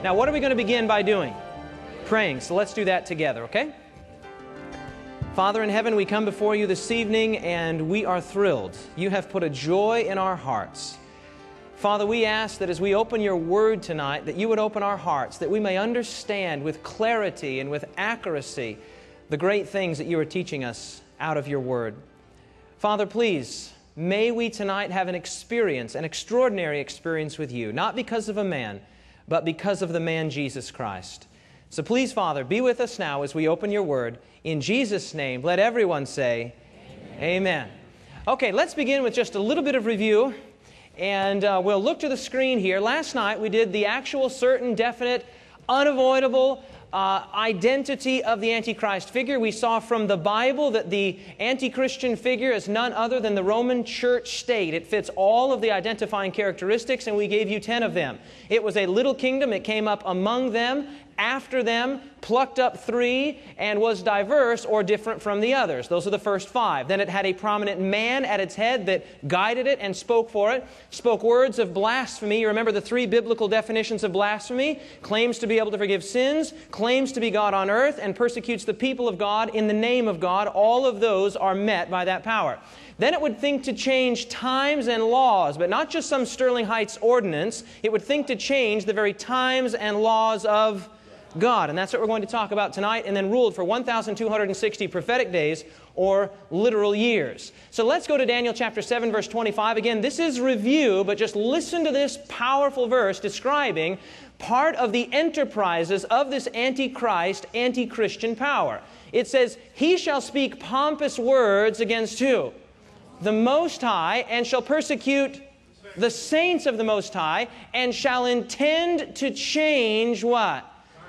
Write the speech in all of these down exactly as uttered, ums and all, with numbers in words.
Now, what are we going to begin by doing? Praying. So let's do that together, okay? Father in heaven, we come before you this evening and we are thrilled. You have put a joy in our hearts. Father, we ask that as we open your word tonight, that you would open our hearts, that we may understand with clarity and with accuracy the great things that you are teaching us out of your word. Father, please, may we tonight have an experience, an extraordinary experience with you, not because of a man, but because of the man Jesus Christ. So please, Father, be with us now as we open your word. In Jesus' name, let everyone say, Amen. Amen. Okay, let's begin with just a little bit of review. And uh, we'll look to the screen here. Last night we did the actual, certain, definite, unavoidable uh, identity of the Antichrist figure. We saw from the Bible that the anti-Christian figure is none other than the Roman church state. It fits all of the identifying characteristics, and we gave you ten of them. It was a little kingdom. It came up among them, after them, plucked up three, and was diverse or different from the others. Those are the first five. Then it had a prominent man at its head that guided it and spoke for it, spoke words of blasphemy. You remember the three biblical definitions of blasphemy: claims to be able to forgive sins, claims to be God on earth, and persecutes the people of God in the name of God. All of those are met by that power. Then it would think to change times and laws, but not just some Sterling Heights ordinance. It would think to change the very times and laws of God. And that's what we're going to talk about tonight, and then ruled for one thousand two hundred sixty prophetic days, or literal years. So let's go to Daniel chapter seven, verse twenty-five. Again, this is review, but just listen to this powerful verse describing part of the enterprises of this Antichrist, anti-Christian power. It says, "He shall speak pompous words against" who? The Most High, and shall persecute the saints of the Most High, and shall intend to change what?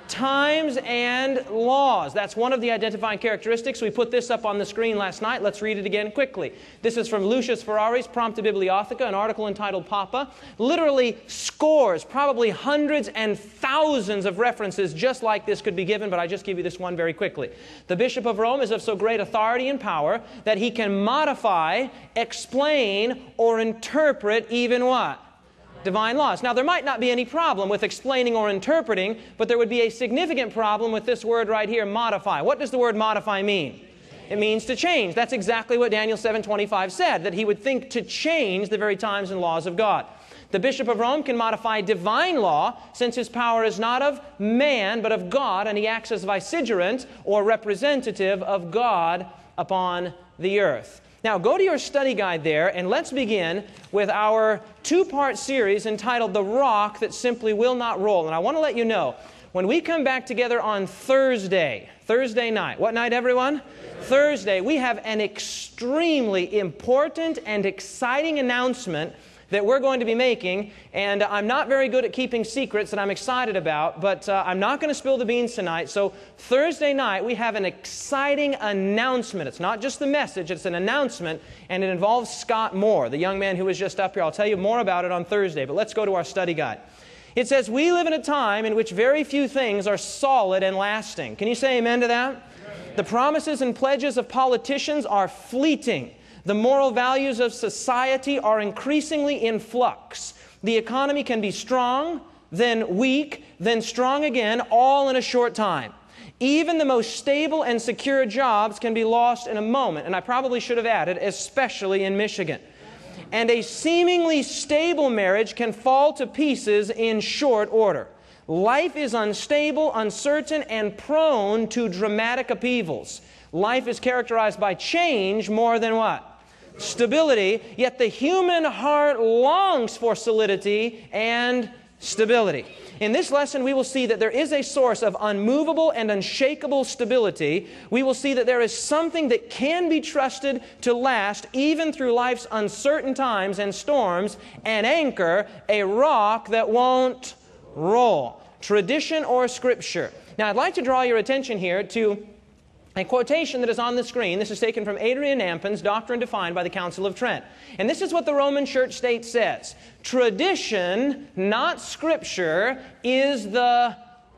Times and laws. That's one of the identifying characteristics. We put this up on the screen last night. Let's read it again quickly. This is from Lucius Ferrari's Prompta Bibliotheca, an article entitled Papa. Literally scores, probably hundreds and thousands of references just like this could be given, but I just give you this one very quickly. The Bishop of Rome is of so great authority and power that he can modify, explain, or interpret even what? Divine laws. Now, there might not be any problem with explaining or interpreting, but there would be a significant problem with this word right here, modify. What does the word modify mean? It means to change. That's exactly what Daniel seven twenty-five said, that he would think to change the very times and laws of God. The Bishop of Rome can modify divine law, since his power is not of man, but of God, and he acts as vicegerent or representative of God upon the earth. Now, go to your study guide there, and let's begin with our two-part series entitled The Rock That Simply Will Not Roll. And I want to let you know, when we come back together on Thursday, Thursday night, what night, everyone? Thursday, we have an extremely important and exciting announcement that we're going to be making, and I'm not very good at keeping secrets that I'm excited about, but uh, I'm not going to spill the beans tonight. So Thursday night, we have an exciting announcement. It's not just the message, it's an announcement, and it involves Scott Moore, the young man who was just up here. I'll tell you more about it on Thursday, but let's go to our study guide. It says, we live in a time in which very few things are solid and lasting. Can you say amen to that? Amen. The promises and pledges of politicians are fleeting. The moral values of society are increasingly in flux. The economy can be strong, then weak, then strong again, all in a short time. Even the most stable and secure jobs can be lost in a moment. And I probably should have added, especially in Michigan. And a seemingly stable marriage can fall to pieces in short order. Life is unstable, uncertain, and prone to dramatic upheavals. Life is characterized by change more than what? Stability. Yet the human heart longs for solidity and stability. In this lesson, we will see that there is a source of unmovable and unshakable stability. We will see that there is something that can be trusted to last even through life's uncertain times and storms, an anchor, a rock that won't roll. Tradition or Scripture. Now, I'd like to draw your attention here to a quotation that is on the screen. This is taken from Adrian Nampin's Doctrine Defined by the Council of Trent. And this is what the Roman Church State says. Tradition, not Scripture, is the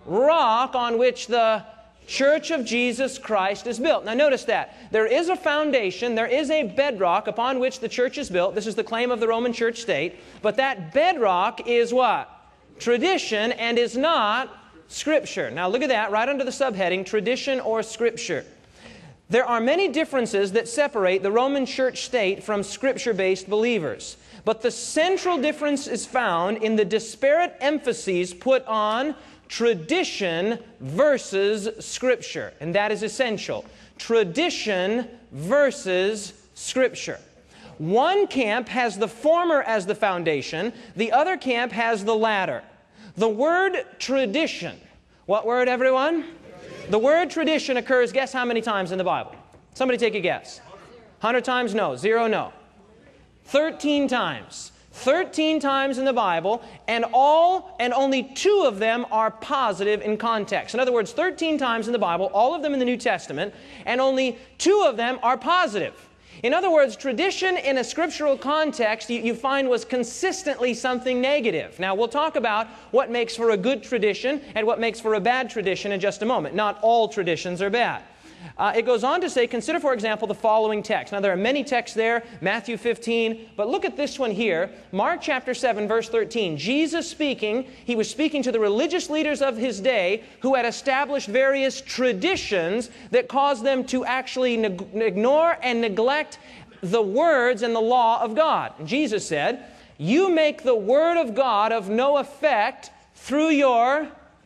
rock on which the Church of Jesus Christ is built. Now notice that. There is a foundation, there is a bedrock upon which the church is built. This is the claim of the Roman Church State. But that bedrock is what? tradition and is not Scripture. Now look at that right under the subheading, tradition or Scripture. There are many differences that separate the Roman Church state from Scripture-based believers. But the central difference is found in the disparate emphases put on tradition versus Scripture. And that is essential. Tradition versus Scripture. One camp has the former as the foundation. The other camp has the latter. The word tradition. What word, everyone? The word tradition occurs, guess how many times in the Bible? Somebody take a guess. one hundred times? No. Zero? No. thirteen times. thirteen times in the Bible, and all and only two of them are positive in context. In other words, thirteen times in the Bible, all of them in the New Testament, and only two of them are positive. In other words, tradition in a scriptural context you, you find was consistently something negative. Now, we'll talk about what makes for a good tradition and what makes for a bad tradition in just a moment. Not all traditions are bad. Uh, it goes on to say, consider, for example, the following text. Now, there are many texts there, Matthew fifteen, but look at this one here, Mark chapter seven, verse thirteen. Jesus speaking, he was speaking to the religious leaders of his day who had established various traditions that caused them to actually neg- ignore and neglect the words and the law of God. And Jesus said, you make the word of God of no effect through your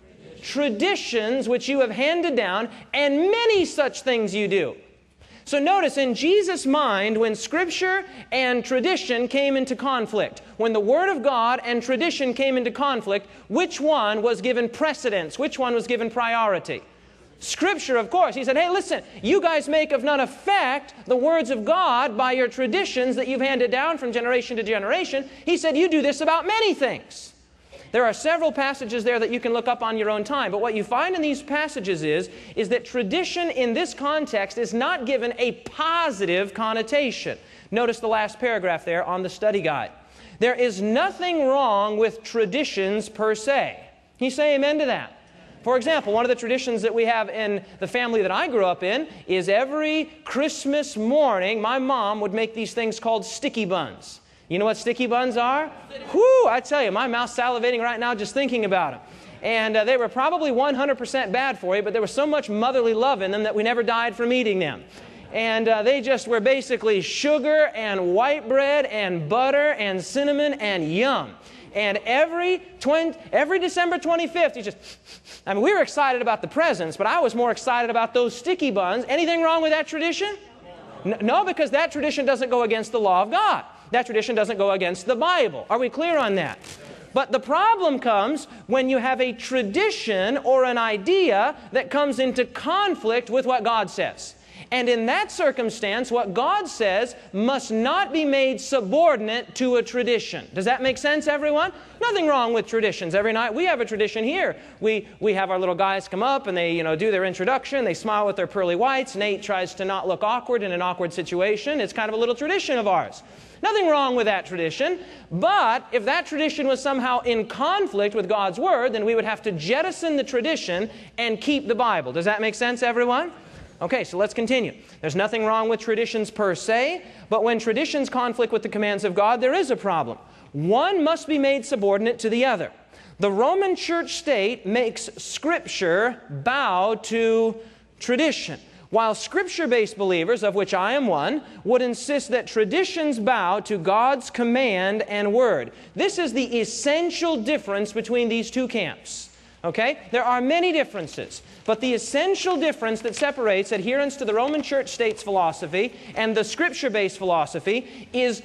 traditions which you have handed down, and many such things you do. So notice, in Jesus' mind, when Scripture and tradition came into conflict, when the Word of God and tradition came into conflict, which one was given precedence? Which one was given priority? Scripture, of course. He said, hey, listen, you guys make of none effect the words of God by your traditions that you've handed down from generation to generation. He said, you do this about many things. There are several passages there that you can look up on your own time. But what you find in these passages is, is that tradition in this context is not given a positive connotation. Notice the last paragraph there on the study guide. There is nothing wrong with traditions per se. Can you say amen to that? For example, one of the traditions that we have in the family that I grew up in is every Christmas morning, my mom would make these things called sticky buns. You know what sticky buns are? Whew, I tell you, my mouth's salivating right now just thinking about them. And uh, they were probably one hundred percent bad for you, but there was so much motherly love in them that we never died from eating them. And uh, they just were basically sugar and white bread and butter and cinnamon and yum. And every, twen- every December twenty-fifth, you just, I mean, we were excited about the presents, but I was more excited about those sticky buns. Anything wrong with that tradition? No, no, because that tradition doesn't go against the law of God. That tradition doesn't go against the Bible. Are we clear on that? But the problem comes when you have a tradition or an idea that comes into conflict with what God says. And in that circumstance, what God says must not be made subordinate to a tradition. Does that make sense, everyone? Nothing wrong with traditions. Every night we have a tradition here. We, we have our little guys come up and they, you know, do their introduction. They smile with their pearly whites. Nate tries to not look awkward in an awkward situation. It's kind of a little tradition of ours. Nothing wrong with that tradition, but if that tradition was somehow in conflict with God's Word, then we would have to jettison the tradition and keep the Bible. Does that make sense, everyone? Okay, so let's continue. There's nothing wrong with traditions per se, but when traditions conflict with the commands of God, there is a problem. One must be made subordinate to the other. The Roman Church state makes Scripture bow to tradition, while Scripture-based believers, of which I am one, would insist that traditions bow to God's command and Word. This is the essential difference between these two camps. Okay? There are many differences, but the essential difference that separates adherence to the Roman Church state's philosophy and the Scripture-based philosophy is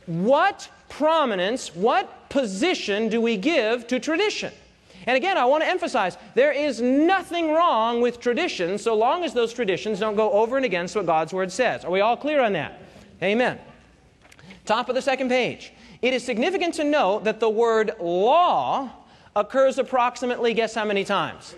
what prominence, what position do we give to tradition? And again, I want to emphasize, there is nothing wrong with traditions so long as those traditions don't go over and against what God's Word says. Are we all clear on that? Amen. Top of the second page. It is significant to note that the word law occurs approximately, guess how many times?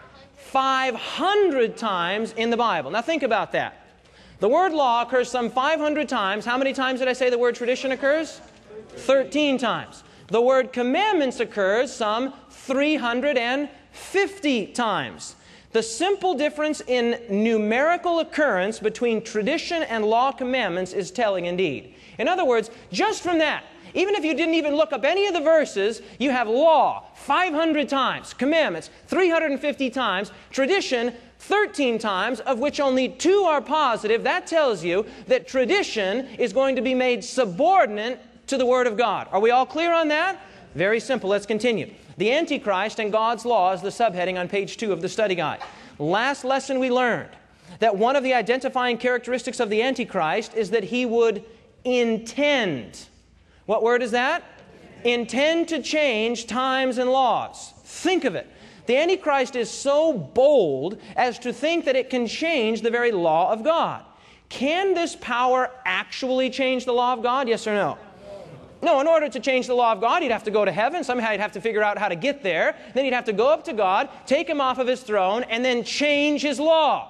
five hundred times in the Bible. Now think about that. The word law occurs some five hundred times. How many times did I say the word tradition occurs? thirteen times. The word commandments occurs some three hundred fifty times. The simple difference in numerical occurrence between tradition and law commandments is telling indeed. In other words, just from that, Even if you didn't even look up any of the verses, you have law five hundred times, commandments three hundred fifty times, tradition thirteen times, of which only two are positive. That tells you that tradition is going to be made subordinate to the Word of God. Are we all clear on that? Very simple. Let's continue. The Antichrist and God's law is the subheading on page two of the study guide. Last lesson we learned that one of the identifying characteristics of the Antichrist is that he would intend. What word is that? Intend to change times and laws. Think of it. The Antichrist is so bold as to think that it can change the very law of God. Can this power actually change the law of God? Yes or no? No, in order to change the law of God, you'd have to go to heaven. Somehow you'd have to figure out how to get there. Then you'd have to go up to God, take Him off of His throne, and then change His law.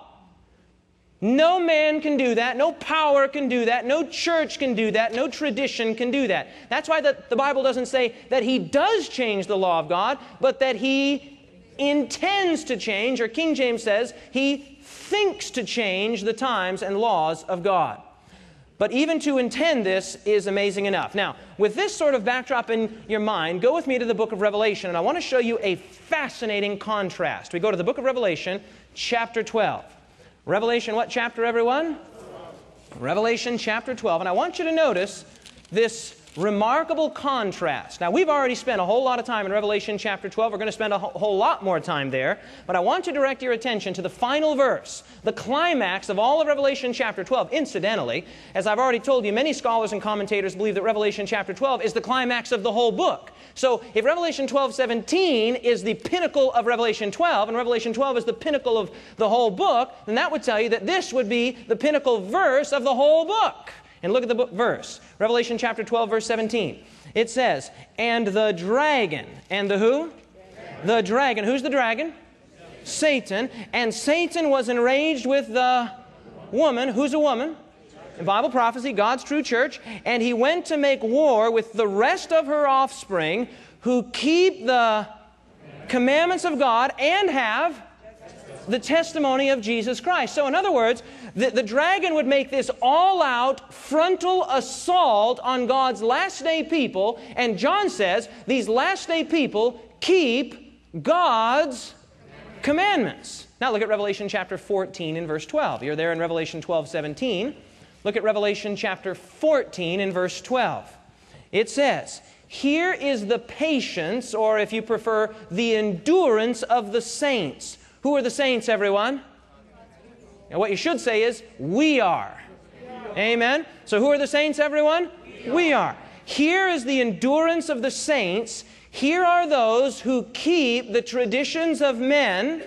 No man can do that. No power can do that. No church can do that. No tradition can do that. That's why the, the Bible doesn't say that He does change the law of God, but that He intends to change, or King James says, He thinks to change the times and laws of God. But even to intend this is amazing enough. Now, with this sort of backdrop in your mind, go with me to the book of Revelation, and I want to show you a fascinating contrast. We go to the book of Revelation, chapter twelve. Revelation, what chapter, everyone? Revelation chapter twelve. And I want you to notice this remarkable contrast. Now, we've already spent a whole lot of time in Revelation chapter twelve. We're going to spend a whole lot more time there. But I want to direct your attention to the final verse, the climax of all of Revelation chapter twelve. Incidentally, as I've already told you, many scholars and commentators believe that Revelation chapter twelve is the climax of the whole book. So if Revelation twelve seventeen is the pinnacle of Revelation twelve, and Revelation twelve is the pinnacle of the whole book, then that would tell you that this would be the pinnacle verse of the whole book. And look at the book verse. Revelation chapter twelve, verse seventeen. It says, and the dragon, and the who? The dragon. Who's the dragon? Satan. And Satan was enraged with the woman. Who's a woman? In Bible prophecy, God's true church. And he went to make war with the rest of her offspring who keep the commandments of God and have the testimony of Jesus Christ. So in other words, the, the dragon would make this all-out frontal assault on God's last-day people. And John says these last-day people keep God's commandments. Now look at Revelation chapter fourteen and verse twelve. You're there in Revelation twelve seventeen. Look at Revelation chapter fourteen and verse twelve. It says, here is the patience, or if you prefer, the endurance of the saints. Who are the saints, everyone? And what you should say is, we are. Amen? So who are the saints, everyone? We are. Here is the endurance of the saints. Here are those who keep the traditions of men.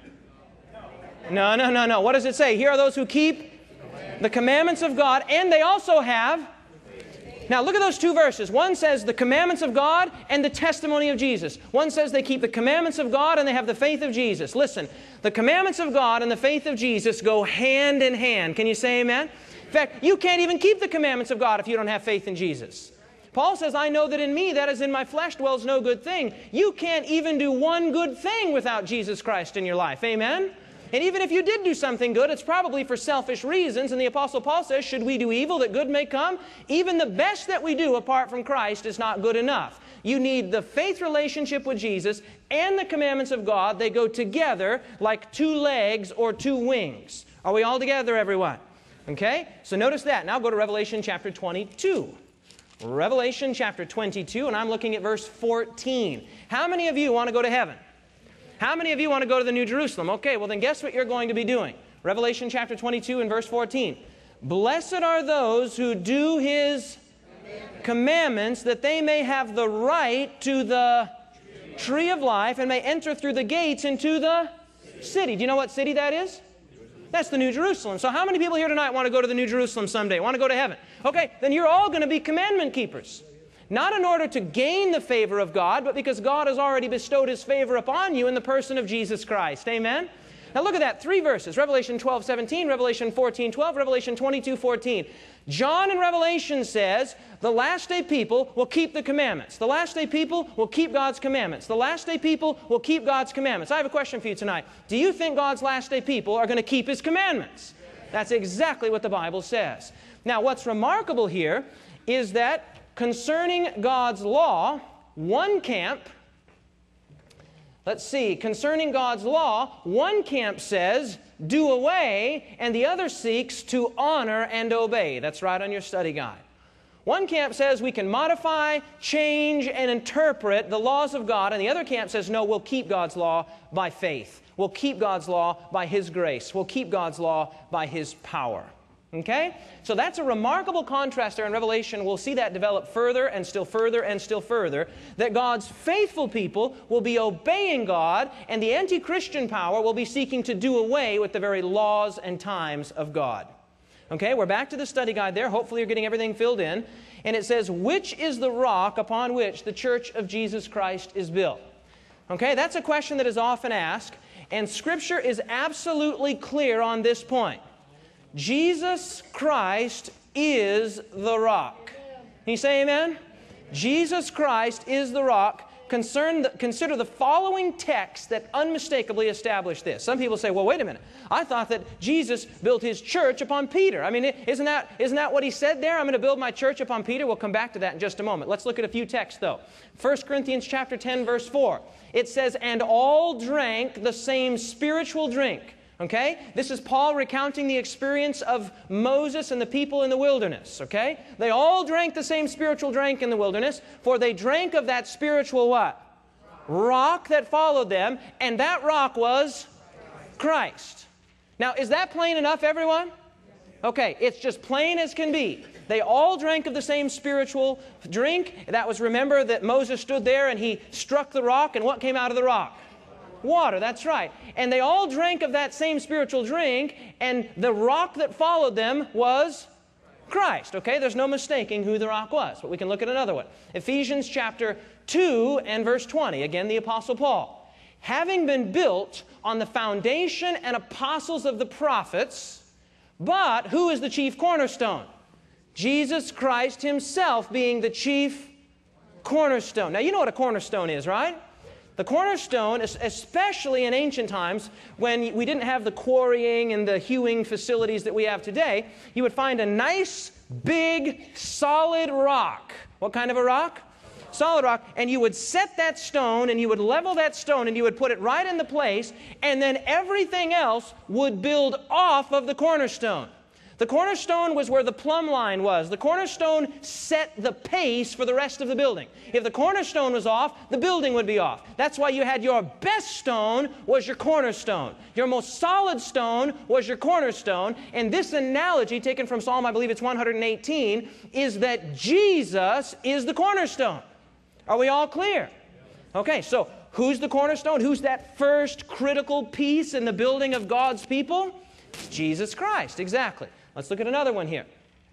No, no, no, no. What does it say? Here are those who keep the commandments of God, and they also have... Now look at those two verses. One says the commandments of God and the testimony of Jesus. One says they keep the commandments of God and they have the faith of Jesus. Listen, the commandments of God and the faith of Jesus go hand in hand. Can you say amen? In fact, you can't even keep the commandments of God if you don't have faith in Jesus. Paul says, I know that in me, that is in my flesh, dwells no good thing. You can't even do one good thing without Jesus Christ in your life. Amen? And even if you did do something good, it's probably for selfish reasons. And the Apostle Paul says, should we do evil that good may come? Even the best that we do apart from Christ is not good enough. You need the faith relationship with Jesus and the commandments of God. They go together like two legs or two wings. Are we all together, everyone? Okay? So notice that. Now go to Revelation chapter twenty-two. Revelation chapter twenty-two, and I'm looking at verse fourteen. How many of you want to go to heaven? How many of you want to go to the New Jerusalem? Okay, well then guess what you're going to be doing? Revelation chapter twenty-two and verse fourteen. Blessed are those who do His commandments, commandments that they may have the right to the tree. tree of life and may enter through the gates into the city. city. Do you know what city that is? That's the New Jerusalem. So how many people here tonight want to go to the New Jerusalem someday? Want to go to heaven? Okay, then you're all going to be commandment keepers. Not in order to gain the favor of God, but because God has already bestowed His favor upon you in the person of Jesus Christ. Amen? Now look at that. Three verses. Revelation twelve seventeen, Revelation fourteen twelve, Revelation twenty-two fourteen. John in Revelation says the last day people will keep the commandments. The last day people will keep God's commandments. The last day people will keep God's commandments. I have a question for you tonight. Do you think God's last day people are going to keep His commandments? That's exactly what the Bible says. Now what's remarkable here is that concerning God's law, one camp, let's see, concerning God's law, one camp says, do away, and the other seeks to honor and obey. That's right on your study guide. One camp says we can modify, change, and interpret the laws of God, and the other camp says, no, we'll keep God's law by faith. We'll keep God's law by His grace. We'll keep God's law by His power. Okay? So that's a remarkable contrast there in Revelation. We'll see that develop further and still further and still further, that God's faithful people will be obeying God, and the anti-Christian power will be seeking to do away with the very laws and times of God. Okay, we're back to the study guide there. Hopefully you're getting everything filled in. And it says, which is the rock upon which the church of Jesus Christ is built? Okay, that's a question that is often asked, and Scripture is absolutely clear on this point. Jesus Christ is the rock. Can you say amen? Jesus Christ is the rock. Concern, consider the following texts that unmistakably establish this. Some people say, well, wait a minute. I thought that Jesus built His church upon Peter. I mean, isn't that, isn't that what He said there? I'm going to build my church upon Peter. We'll come back to that in just a moment. Let's look at a few texts, though. First Corinthians chapter ten, verse four. It says, and all drank the same spiritual drink. Okay? This is Paul recounting the experience of Moses and the people in the wilderness. Okay? They all drank the same spiritual drink in the wilderness, for they drank of that spiritual what? Rock that followed them, and that rock was Christ. Now, is that plain enough, everyone? Okay, it's just plain as can be. They all drank of the same spiritual drink. That was, remember, that Moses stood there and he struck the rock, and what came out of the rock? Water, that's right. And they all drank of that same spiritual drink, and the rock that followed them was Christ. Okay, there's no mistaking who the rock was, but we can look at another one. Ephesians chapter two and verse twenty, again the Apostle Paul. Having been built on the foundation and apostles of the prophets, but who is the chief cornerstone? Jesus Christ Himself being the chief cornerstone. Now you know what a cornerstone is, right? The cornerstone, especially in ancient times, when we didn't have the quarrying and the hewing facilities that we have today, you would find a nice, big, solid rock. What kind of a rock? Solid rock. And you would set that stone, and you would level that stone, and you would put it right in the place, and then everything else would build off of the cornerstone. The cornerstone was where the plumb line was. The cornerstone set the pace for the rest of the building. If the cornerstone was off, the building would be off. That's why you had your best stone was your cornerstone. Your most solid stone was your cornerstone. And this analogy, taken from Psalm, I believe it's one hundred eighteen, is that Jesus is the cornerstone. Are we all clear? Okay, so who's the cornerstone? Who's that first critical piece in the building of God's people? Jesus Christ, exactly. Let's look at another one here.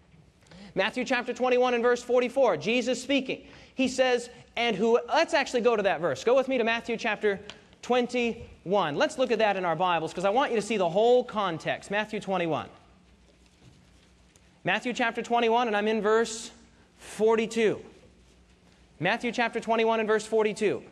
Matthew chapter twenty-one and verse forty-four. Jesus speaking. He says, and who, let's actually go to that verse. Go with me to Matthew chapter twenty-one. Let's look at that in our Bibles because I want you to see the whole context. Matthew twenty-one. Matthew chapter twenty-one, and I'm in verse forty-two. Matthew chapter twenty-one and verse forty-two.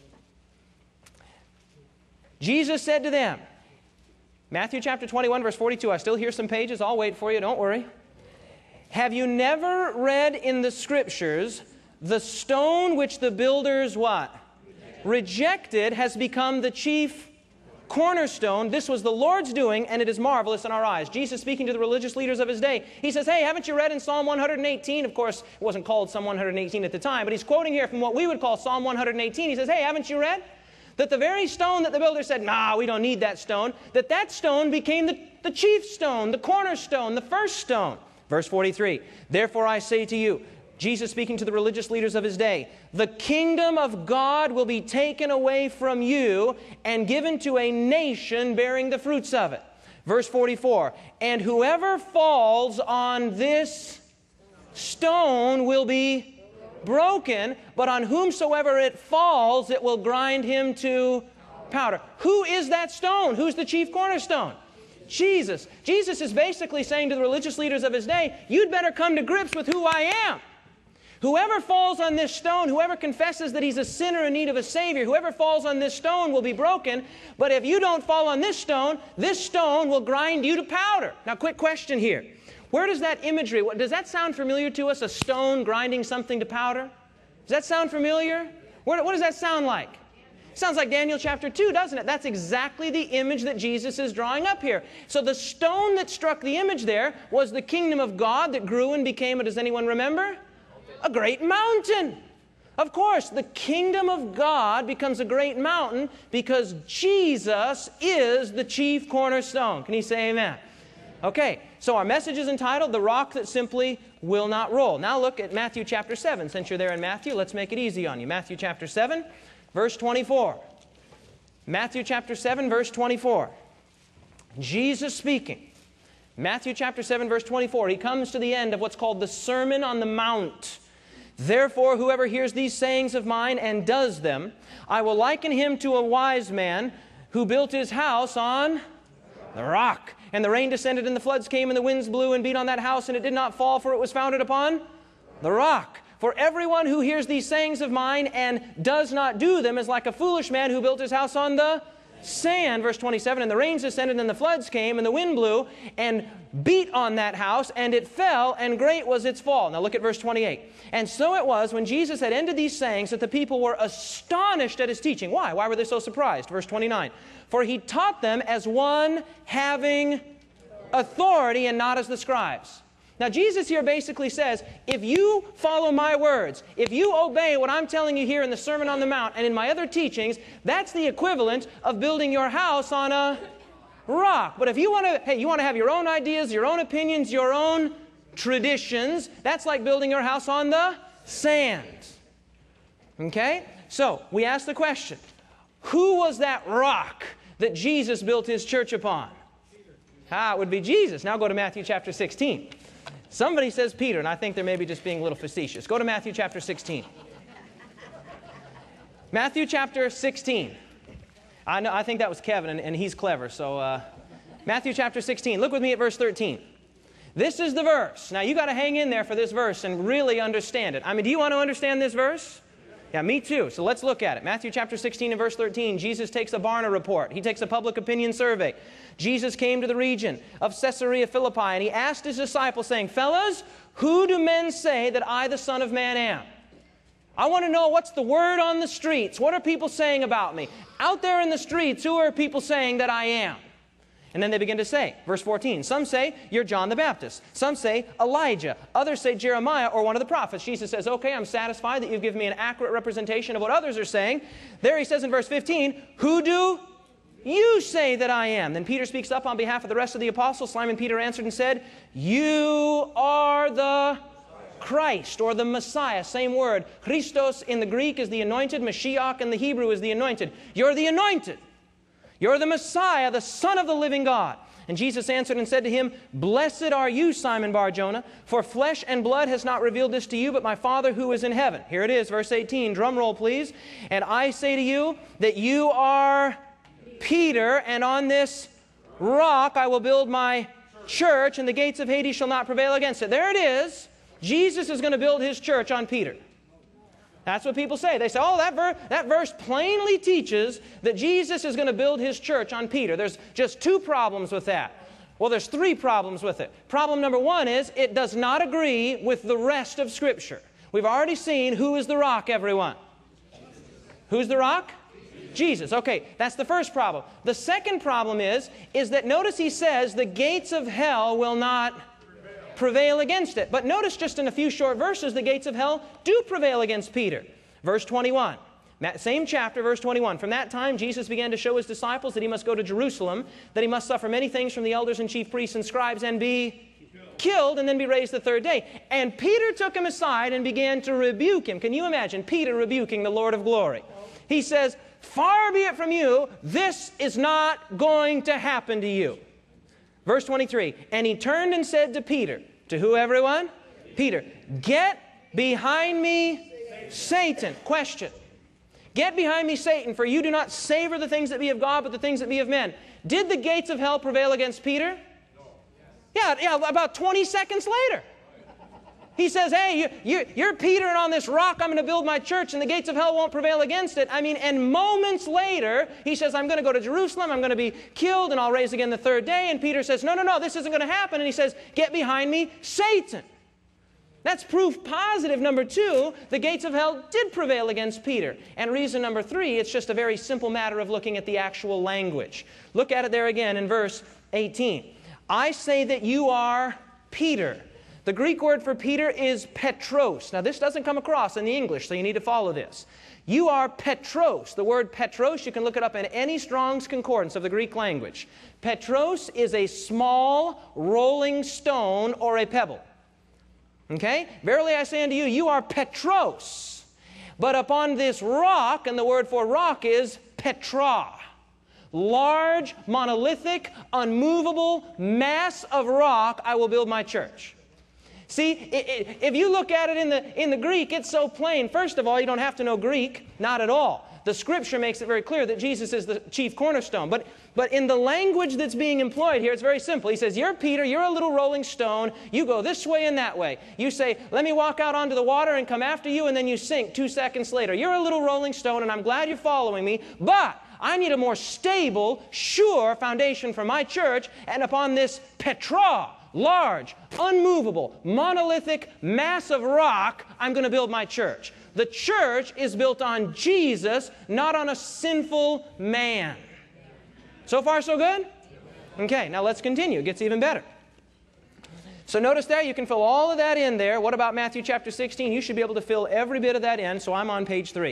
Jesus said to them, Matthew chapter twenty-one, verse forty-two. I still hear some pages. I'll wait for you. Don't worry. Have you never read in the Scriptures, the stone which the builders what? Rejected has become the chief cornerstone. This was the Lord's doing, and it is marvelous in our eyes. Jesus speaking to the religious leaders of His day. He says, hey, haven't you read in Psalm one hundred eighteen? Of course, it wasn't called Psalm one hundred eighteen at the time, but he's quoting here from what we would call Psalm one hundred eighteen. He says, hey, haven't you read? That the very stone that the builder said, nah, we don't need that stone, that that stone became the, the chief stone, the cornerstone, the first stone. Verse forty-three, therefore I say to you, Jesus speaking to the religious leaders of His day, the kingdom of God will be taken away from you and given to a nation bearing the fruits of it. Verse forty-four, and whoever falls on this stone will be broken, but on whomsoever it falls, it will grind him to powder. Who is that stone? Who's the chief cornerstone? Jesus. Jesus is basically saying to the religious leaders of His day, you'd better come to grips with who I am. Whoever falls on this stone, whoever confesses that he's a sinner in need of a Savior, whoever falls on this stone will be broken, but if you don't fall on this stone, this stone will grind you to powder. Now, quick question here. Where does that imagery, what, does that sound familiar to us? A stone grinding something to powder? Does that sound familiar? Where, what does that sound like? Sounds like Daniel chapter two, doesn't it? That's exactly the image that Jesus is drawing up here. So the stone that struck the image there was the kingdom of God that grew and became, does anyone remember? A great mountain. Of course, the kingdom of God becomes a great mountain because Jesus is the chief cornerstone. Can you say amen? Okay, so our message is entitled, The Rock That Simply Will Not Roll. Now look at Matthew chapter seven. Since you're there in Matthew, let's make it easy on you. Matthew chapter seven. Verse twenty-four. Matthew chapter seven, verse twenty-four. Jesus speaking. Matthew chapter seven, verse twenty-four. He comes to the end of what's called the Sermon on the Mount. Therefore, whoever hears these sayings of mine and does them, I will liken him to a wise man who built his house on the rock. And the rain descended, and the floods came, and the winds blew and beat on that house, and it did not fall, for it was founded upon the rock. For everyone who hears these sayings of mine and does not do them is like a foolish man who built his house on the sand. Verse twenty-seven, and the rains descended, and the floods came, and the wind blew and beat on that house, and it fell, and great was its fall. Now look at verse twenty-eight. And so it was, when Jesus had ended these sayings, that the people were astonished at his teaching. Why? Why were they so surprised? Verse twenty-nine. For he taught them as one having authority and not as the scribes. Now, Jesus here basically says, if you follow my words, if you obey what I'm telling you here in the Sermon on the Mount and in my other teachings, that's the equivalent of building your house on a rock. But if you want to, hey, you want to have your own ideas, your own opinions, your own traditions, that's like building your house on the sand. Okay? So, we ask the question, who was that rock that Jesus built his church upon? Ah, it would be Jesus. Now go to Matthew chapter sixteen. Somebody says Peter, and I think they're maybe just being a little facetious. Go to Matthew chapter sixteen. Matthew chapter sixteen. I know, I think that was Kevin, and, and he's clever. So uh, Matthew chapter sixteen. Look with me at verse thirteen. This is the verse. Now, you got to hang in there for this verse and really understand it. I mean, do you want to understand this verse? Yeah, me too. So let's look at it. Matthew chapter sixteen and verse thirteen. Jesus takes a Barna report. He takes a public opinion survey. Jesus came to the region of Caesarea Philippi, and he asked his disciples, saying, fellas, who do men say that I, the Son of Man, am? I want to know what's the word on the streets. What are people saying about me? Out there in the streets, who are people saying that I am? And then they begin to say, verse fourteen, some say you're John the Baptist. Some say Elijah. Others say Jeremiah or one of the prophets. Jesus says, okay, I'm satisfied that you've given me an accurate representation of what others are saying. There he says in verse fifteen, who do you say that I am? Then Peter speaks up on behalf of the rest of the apostles. Simon Peter answered and said, you are the Christ, or the Messiah. Same word. Christos in the Greek is the anointed. Mashiach in the Hebrew is the anointed. You're the anointed. You're the Messiah, the Son of the living God. And Jesus answered and said to him, blessed are you, Simon Bar-Jonah, for flesh and blood has not revealed this to you, but my Father who is in heaven. Here it is, verse eighteen. Drum roll, please. And I say to you that you are Peter, and on this rock I will build my church, and the gates of Hades shall not prevail against it. There it is. Jesus is going to build his church on Peter. That's what people say. They say, oh, that, ver that verse plainly teaches that Jesus is going to build his church on Peter. There's just two problems with that. Well, there's three problems with it. Problem number one is it does not agree with the rest of Scripture. We've already seen who is the rock, everyone. Who's the rock? Jesus. Okay, that's the first problem. The second problem is, is that notice he says the gates of hell will not prevail against it. But notice just in a few short verses, the gates of hell do prevail against Peter. Verse twenty-one. Same chapter, verse twenty-one. From that time, Jesus began to show his disciples that he must go to Jerusalem, that he must suffer many things from the elders and chief priests and scribes and be killed and then be raised the third day. And Peter took him aside and began to rebuke him. Can you imagine Peter rebuking the Lord of glory? He says, far be it from you, this is not going to happen to you. Verse twenty-three, and he turned and said to Peter, to who, everyone? Peter, get behind me, Satan. Question. Get behind me, Satan, for you do not savor the things that be of God, but the things that be of men. Did the gates of hell prevail against Peter? Yeah, yeah, about twenty seconds later. He says, hey, you, you, you're Peter, and on this rock I'm going to build my church, and the gates of hell won't prevail against it. I mean, and moments later, he says, I'm going to go to Jerusalem, I'm going to be killed, and I'll rise again the third day. And Peter says, no, no, no, this isn't going to happen. And he says, get behind me, Satan. That's proof positive. Number two, the gates of hell did prevail against Peter. And reason number three, it's just a very simple matter of looking at the actual language. Look at it there again in verse eighteen. I say that you are Peter. The Greek word for Peter is Petros. Now, this doesn't come across in the English, so you need to follow this. You are Petros. The word Petros, you can look it up in any Strong's Concordance of the Greek language. Petros is a small rolling stone or a pebble. Okay? Verily I say unto you, you are Petros. But upon this rock, and the word for rock is Petra. Large, monolithic, unmovable mass of rock, I will build my church. See, if you look at it in the, in the Greek, it's so plain. First of all, you don't have to know Greek. Not at all. The Scripture makes it very clear that Jesus is the chief cornerstone. But, but in the language that's being employed here, it's very simple. He says, you're Peter, you're a little rolling stone. You go this way and that way. You say, let me walk out onto the water and come after you, and then you sink two seconds later. You're a little rolling stone, and I'm glad you're following me, but I need a more stable, sure foundation for my church, and upon this Petra, large, unmovable, monolithic mass of rock, I'm going to build my church. The church is built on Jesus, not on a sinful man. So far, so good? Okay, now let's continue. It gets even better. So notice there, you can fill all of that in there. What about Matthew chapter sixteen? You should be able to fill every bit of that in, so I'm on page three.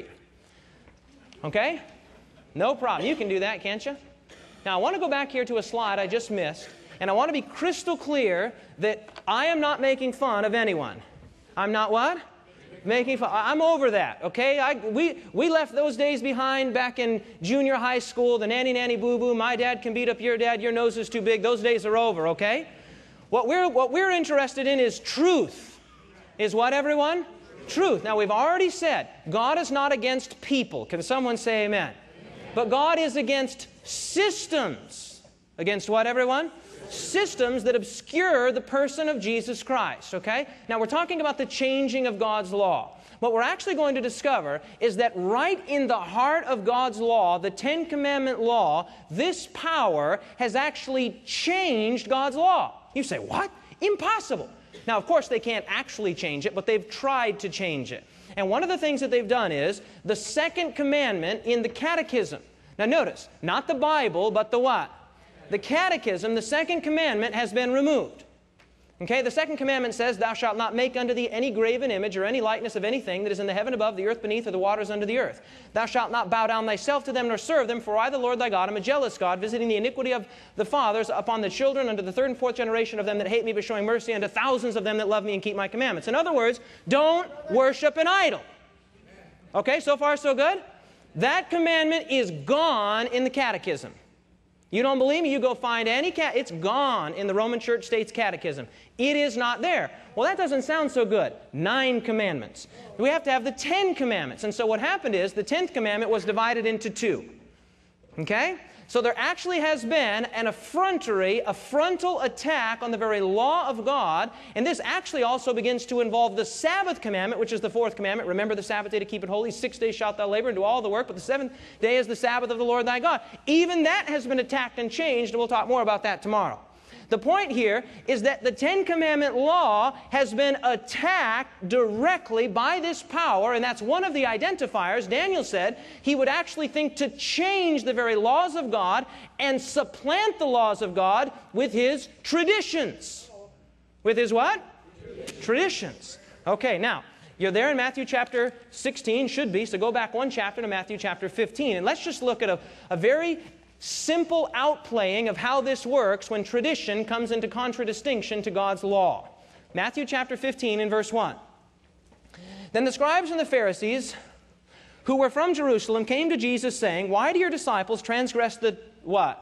Okay? No problem. You can do that, can't you? Now, I want to go back here to a slide I just missed. And I want to be crystal clear that I am not making fun of anyone. I'm not what? Making fun. I'm over that, okay? I, we, we left those days behind back in junior high school, the nanny, nanny, boo-boo, my dad can beat up your dad, your nose is too big. Those days are over, okay? What we're, what we're interested in is truth. Is what, everyone? Truth. Now, we've already said God is not against people. Can someone say amen? But God is against systems. Against what, everyone? Systems that obscure the person of Jesus Christ, okay? Now, we're talking about the changing of God's law. What we're actually going to discover is that right in the heart of God's law, the Ten Commandment law, this power has actually changed God's law. You say, what? Impossible. Now, of course, they can't actually change it, but they've tried to change it. And one of the things that they've done is the second commandment in the catechism. Now, notice, not the Bible, but the what? The catechism, the second commandment, has been removed. Okay, the second commandment says, thou shalt not make unto thee any graven image or any likeness of anything that is in the heaven above, the earth beneath, or the waters under the earth. Thou shalt not bow down thyself to them nor serve them, for I, the Lord thy God, am a jealous God, visiting the iniquity of the fathers upon the children unto the third and fourth generation of them that hate me, but showing mercy unto thousands of them that love me and keep my commandments. In other words, don't worship an idol. Okay, so far so good? That commandment is gone in the catechism. You don't believe me? You go find any cat. It's gone in the Roman Church State's catechism. It is not there. Well, that doesn't sound so good. Nine commandments. We have to have the Ten Commandments. And so what happened is the tenth commandment was divided into two. Okay? So there actually has been an effrontery, a frontal attack on the very law of God. And this actually also begins to involve the Sabbath commandment, which is the fourth commandment. Remember the Sabbath day to keep it holy. Six days shalt thou labor and do all the work, but the seventh day is the Sabbath of the Lord thy God. Even that has been attacked and changed, and we'll talk more about that tomorrow. The point here is that the Ten Commandment law has been attacked directly by this power, and that's one of the identifiers. Daniel said he would actually think to change the very laws of God and supplant the laws of God with his traditions. With his what? Traditions. Traditions. Okay, now, you're there in Matthew chapter sixteen, should be, so go back one chapter to Matthew chapter fifteen, and let's just look at a, a very simple outplaying of how this works when tradition comes into contradistinction to God's law. Matthew chapter fifteen and verse one. Then the scribes and the Pharisees who were from Jerusalem came to Jesus saying, why do your disciples transgress the what?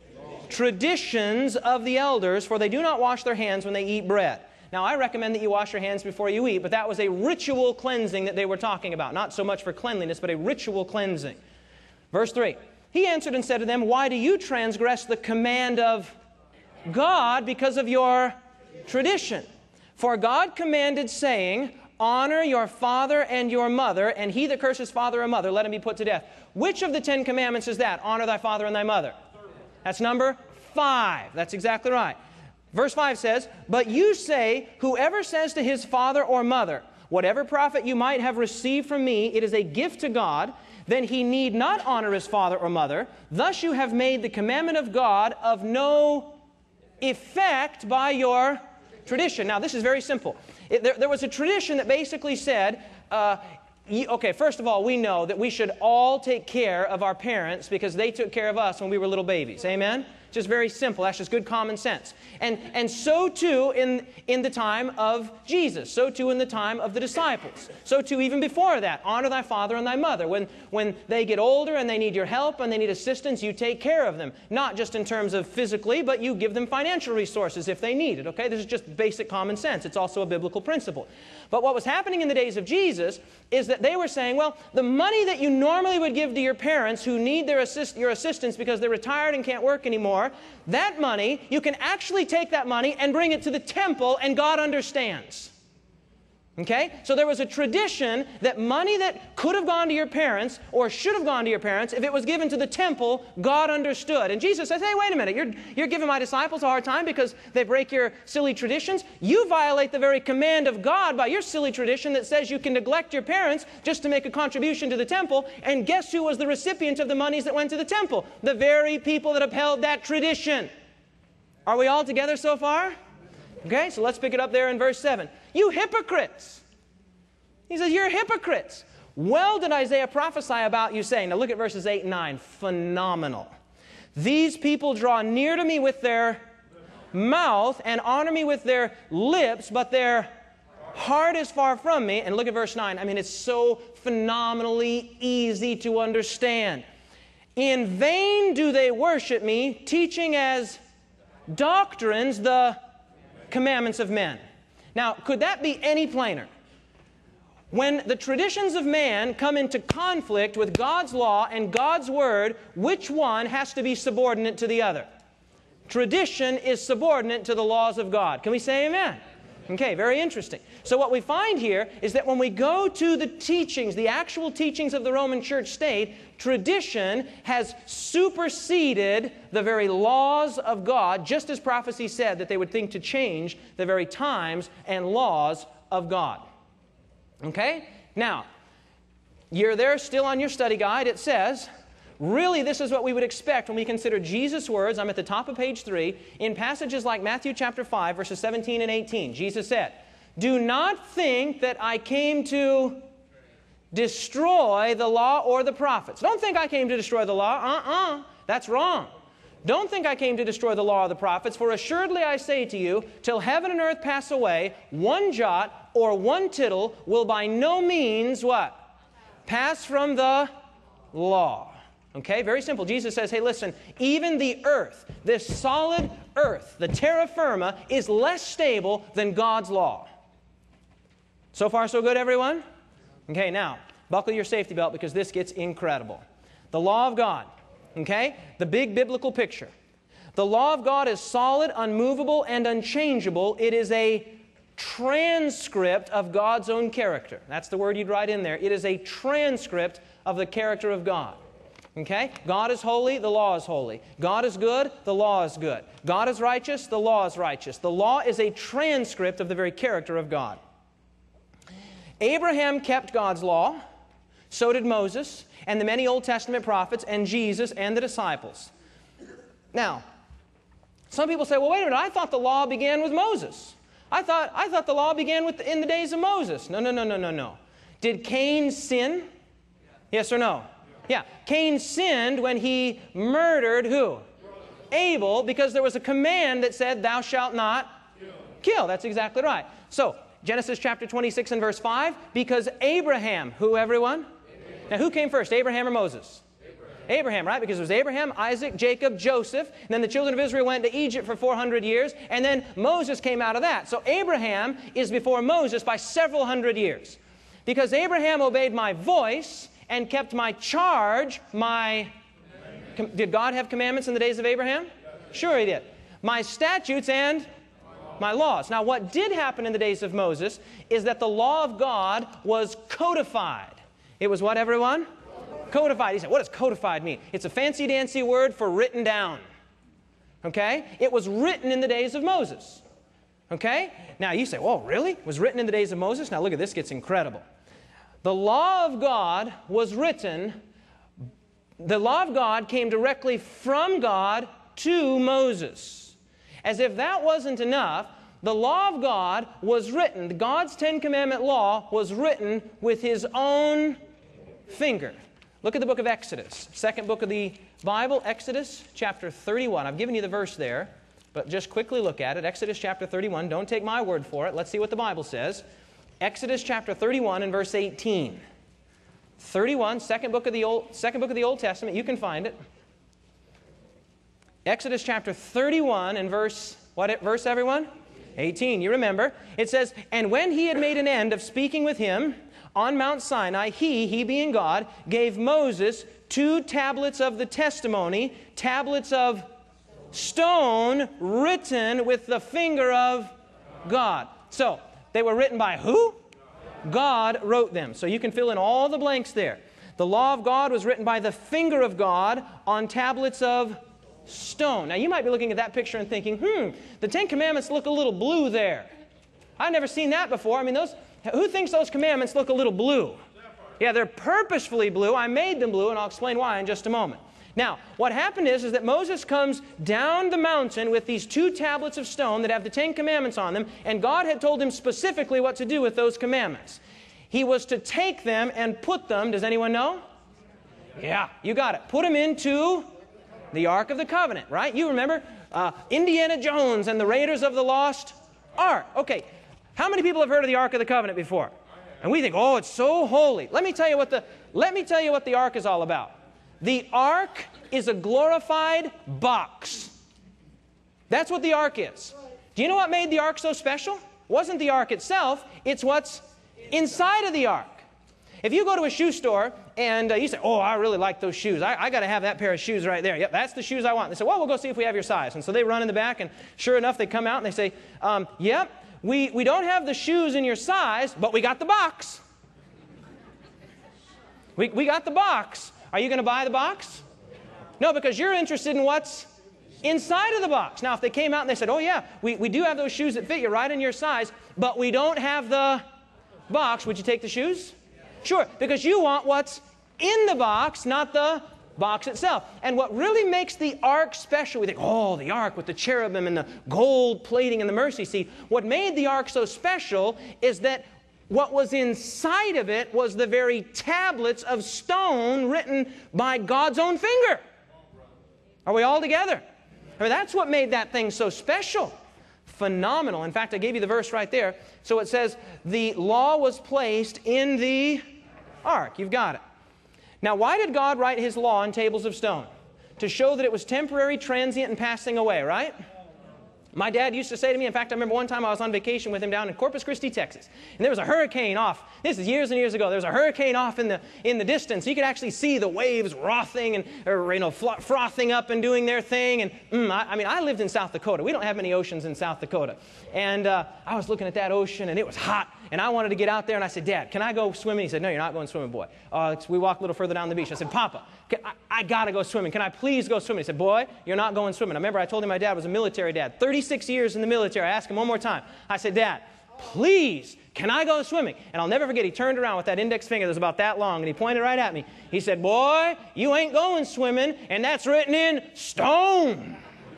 Traditions of the elders, for they do not wash their hands when they eat bread. Now, I recommend that you wash your hands before you eat, but that was a ritual cleansing that they were talking about. Not so much for cleanliness, but a ritual cleansing. Verse three. He answered and said to them, why do you transgress the command of God because of your tradition? For God commanded, saying, honor your father and your mother, and he that curses father or mother, let him be put to death. Which of the Ten Commandments is that? Honor thy father and thy mother. That's number five. That's exactly right. Verse five says, but you say, whoever says to his father or mother, whatever profit you might have received from me, it is a gift to God, then he need not honor his father or mother. Thus you have made the commandment of God of no effect by your tradition. Now, this is very simple. It, there, there was a tradition that basically said, uh, you, okay, first of all, we know that we should all take care of our parents because they took care of us when we were little babies. Amen? Just very simple. That's just good common sense. And, and so too in, in the time of Jesus. So too in the time of the disciples. So too even before that. Honor thy father and thy mother. When, when they get older and they need your help and they need assistance, you take care of them. Not just in terms of physically, but you give them financial resources if they need it. Okay? This is just basic common sense. It's also a biblical principle. But what was happening in the days of Jesus is that they were saying, well, the money that you normally would give to your parents who need their assist, your assistance because they're retired and can't work anymore, that money, you can actually take that money and bring it to the temple and God understands. Okay? So there was a tradition that money that could have gone to your parents or should have gone to your parents, if it was given to the temple, God understood. And Jesus says, hey, wait a minute, you're, you're giving my disciples a hard time because they break your silly traditions. You violate the very command of God by your silly tradition that says you can neglect your parents just to make a contribution to the temple. And guess who was the recipient of the monies that went to the temple? The very people that upheld that tradition. Are we all together so far? Okay, so let's pick it up there in verse seven. You hypocrites! He says, you're hypocrites. Well did Isaiah prophesy about you, saying, now look at verses eight and nine. Phenomenal. These people draw near to me with their mouth and honor me with their lips, but their heart is far from me. And look at verse nine. I mean, it's so phenomenally easy to understand. In vain do they worship me, teaching as doctrines the commandments of men. Now, could that be any plainer? When the traditions of man come into conflict with God's law and God's word, which one has to be subordinate to the other? Tradition is subordinate to the laws of God. Can we say amen? Okay, very interesting. So what we find here is that when we go to the teachings, the actual teachings of the Roman Church state, tradition has superseded the very laws of God, just as prophecy said that they would think to change the very times and laws of God. Okay? Now, you're there still on your study guide. It says, really, this is what we would expect when we consider Jesus' words. I'm at the top of page three. In passages like Matthew chapter five, verses seventeen and eighteen, Jesus said, do not think that I came to destroy the law or the prophets. Don't think I came to destroy the law. Uh-uh. That's wrong. Don't think I came to destroy the law or the prophets, for assuredly I say to you, till heaven and earth pass away, one jot or one tittle will by no means, what? Pass from the law. Okay, very simple. Jesus says, hey, listen, even the earth, this solid earth, the terra firma, is less stable than God's law. So far, so good, everyone? Okay, now, buckle your safety belt because this gets incredible. The law of God. Okay? The big biblical picture. The law of God is solid, unmovable, and unchangeable. It is a transcript of God's own character. That's the word you'd write in there. It is a transcript of the character of God. Okay? God is holy, the law is holy. God is good, the law is good. God is righteous, the law is righteous. The law is a transcript of the very character of God. Abraham kept God's law. So did Moses, and the many Old Testament prophets, and Jesus, and the disciples. Now, some people say, well, wait a minute, I thought the law began with Moses. I thought, I thought the law began with the, in the days of Moses. No, no, no, no, no, no. Did Cain sin? Yes or no? Yeah. Cain sinned when he murdered who? Abel, because there was a command that said, thou shalt not kill. That's exactly right. So, Genesis chapter twenty-six and verse five, because Abraham, who everyone? Now, who came first, Abraham or Moses? Abraham. Abraham, right? Because it was Abraham, Isaac, Jacob, Joseph. And then the children of Israel went to Egypt for four hundred years. And then Moses came out of that. So Abraham is before Moses by several hundred years. Because Abraham obeyed my voice and kept my charge, my... Did God have commandments in the days of Abraham? Sure He did. My statutes and My laws. Now, what did happen in the days of Moses is that the law of God was codified. It was what, everyone? Codified. He said, what does codified mean? It's a fancy-dancy word for written down. Okay? It was written in the days of Moses. Okay? Now, you say, well, really? It was written in the days of Moses? Now, look at this. It gets incredible. The law of God was written, the law of God came directly from God to Moses. As if that wasn't enough, the law of God was written, God's Ten Commandment law was written with His own finger. Look at the book of Exodus, second book of the Bible, Exodus chapter thirty-one. I've given you the verse there, but just quickly look at it. Exodus chapter thirty-one. Don't take my word for it. Let's see what the Bible says. Exodus chapter thirty-one and verse eighteen. thirty-one, second book of the Old, second book of the Old Testament. You can find it. Exodus chapter thirty-one and verse, what verse, everyone? eighteen. You remember. It says, and when he had made an end of speaking with him on Mount Sinai, he, he being God, gave Moses two tablets of the testimony, tablets of stone written with the finger of God. So, they were written by who? God wrote them. So you can fill in all the blanks there. The law of God was written by the finger of God on tablets of stone. Now you might be looking at that picture and thinking, hmm, the Ten Commandments look a little blue there. I've never seen that before. I mean, those, who thinks those commandments look a little blue? Yeah, they're purposefully blue. I made them blue, and I'll explain why in just a moment. Now, what happened is, is that Moses comes down the mountain with these two tablets of stone that have the Ten Commandments on them, and God had told him specifically what to do with those commandments. He was to take them and put them, does anyone know? Yeah, you got it. Put them into the Ark of the Covenant, right? You remember uh, Indiana Jones and the Raiders of the Lost Ark. Okay, how many people have heard of the Ark of the Covenant before? And we think, oh, it's so holy. Let me tell you what the, let me tell you what the Ark is all about. The Ark is a glorified box. That's what the Ark is. Do you know what made the Ark so special? It wasn't the Ark itself, it's what's inside of the Ark. If you go to a shoe store and uh, you say, oh, I really like those shoes. I, I got to have that pair of shoes right there. Yep, that's the shoes I want. They say, well, we'll go see if we have your size. And so they run in the back, and sure enough, they come out and they say, um, yep, we, we don't have the shoes in your size, but we got the box. We, we got the box. Are you going to buy the box? No, because you're interested in what's inside of the box. Now, if they came out and they said, oh, yeah, we, we do have those shoes that fit you right in your size, but we don't have the box, would you take the shoes? Sure, because you want what's in the box, not the box itself. And what really makes the Ark special, we think, oh, the Ark with the cherubim and the gold plating and the mercy seat. What made the Ark so special is that what was inside of it was the very tablets of stone written by God's own finger. Are we all together? I mean, that's what made that thing so special. Phenomenal. In fact, I gave you the verse right there. So it says, the law was placed in the Ark. You've got it. Now, why did God write His law on tables of stone? To show that it was temporary, transient, and passing away, right? My dad used to say to me, in fact, I remember one time I was on vacation with him down in Corpus Christi, Texas, and there was a hurricane off. This is years and years ago. There was a hurricane off in the in the distance. You could actually see the waves frothing and or, you know frothing up and doing their thing. And mm, I, I mean, I lived in South Dakota. We don't have many oceans in South Dakota. And uh, I was looking at that ocean, and it was hot. And I wanted to get out there, and I said, Dad, can I go swimming? He said, no, you're not going swimming, boy. Uh, we walked a little further down the beach. I said, Papa, can, I, I got to go swimming. Can I please go swimming? He said, boy, you're not going swimming. I remember I told him my dad was a military dad, thirty-six years in the military. I asked him one more time. I said, Dad, please, can I go swimming? And I'll never forget, he turned around with that index finger that was about that long, and he pointed right at me. He said, boy, you ain't going swimming, and that's written in stone.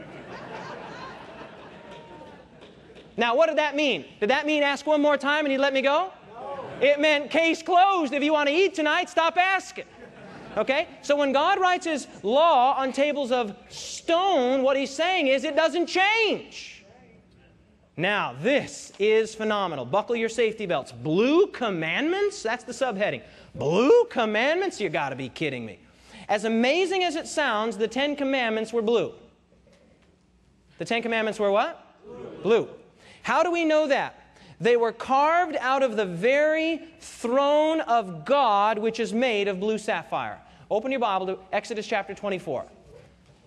Now, what did that mean? Did that mean ask one more time and he'd let me go? No. It meant case closed. If you want to eat tonight, stop asking. Okay? So when God writes His law on tables of stone, what He's saying is it doesn't change. Now, this is phenomenal. Buckle your safety belts. Blue commandments? That's the subheading. Blue commandments? You got to be kidding me. As amazing as it sounds, the Ten Commandments were blue. The Ten Commandments were what? Blue. Blue. How do we know that? They were carved out of the very throne of God, which is made of blue sapphire. Open your Bible to Exodus chapter twenty-four.